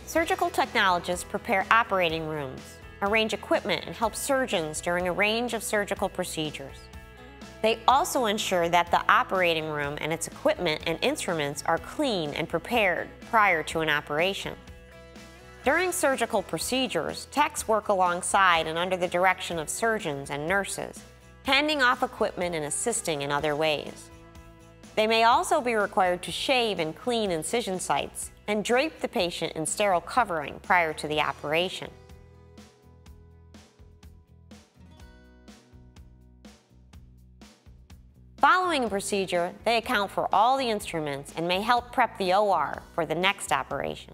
Surgical technologists prepare operating rooms, arrange equipment, and help surgeons during a range of surgical procedures. They also ensure that the operating room and its equipment and instruments are clean and prepared prior to an operation. During surgical procedures, techs work alongside and under the direction of surgeons and nurses, handing off equipment and assisting in other ways. They may also be required to shave and clean incision sites and drape the patient in sterile covering prior to the operation. Following a procedure, they account for all the instruments and may help prep the OR for the next operation.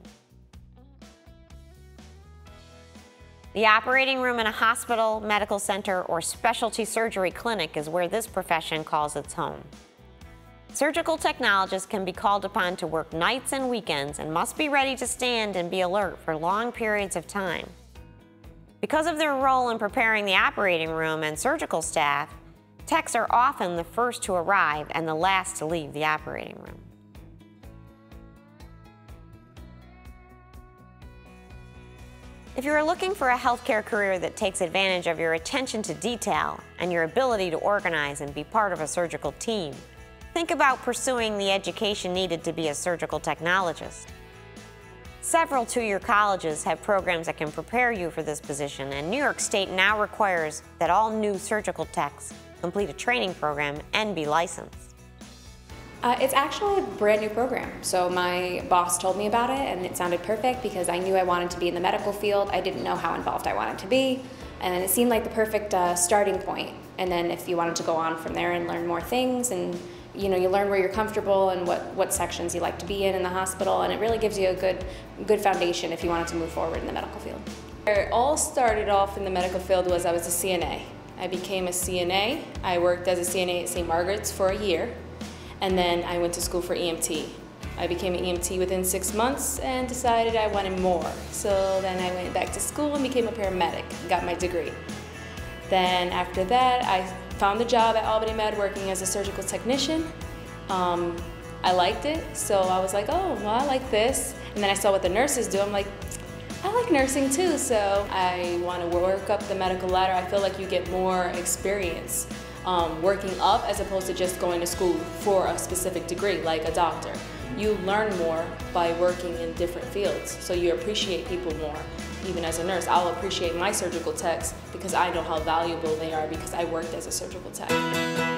The operating room in a hospital, medical center, or specialty surgery clinic is where this profession calls its home. Surgical technologists can be called upon to work nights and weekends and must be ready to stand and be alert for long periods of time. Because of their role in preparing the operating room and surgical staff, techs are often the first to arrive and the last to leave the operating room. If you are looking for a healthcare career that takes advantage of your attention to detail and your ability to organize and be part of a surgical team, think about pursuing the education needed to be a surgical technologist. Several two-year colleges have programs that can prepare you for this position, and New York State now requires that all new surgical techs complete a training program and be licensed. It's actually a brand new program. So my boss told me about it and it sounded perfect because I knew I wanted to be in the medical field. I didn't know how involved I wanted to be, and it seemed like the perfect starting point. And then if you wanted to go on from there and learn more things, and you learn where you're comfortable and what sections you like to be in the hospital, and it really gives you a good foundation if you wanted to move forward in the medical field. Where it all started off in the medical field was I was a CNA. I became a CNA. I worked as a CNA at St. Margaret's for a year, and then I went to school for EMT. I became an EMT within 6 months and decided I wanted more. So then I went back to school and became a paramedic, got my degree. Then after that, I found a job at Albany Med working as a surgical technician. I liked it, so I was like, oh, well, I like this. And then I saw what the nurses do. I'm like, I like nursing too, so I want to work up the medical ladder. I feel like you get more experience working up as opposed to just going to school for a specific degree, like a doctor. You learn more by working in different fields, so you appreciate people more. Even as a nurse, I'll appreciate my surgical techs because I know how valuable they are because I worked as a surgical tech.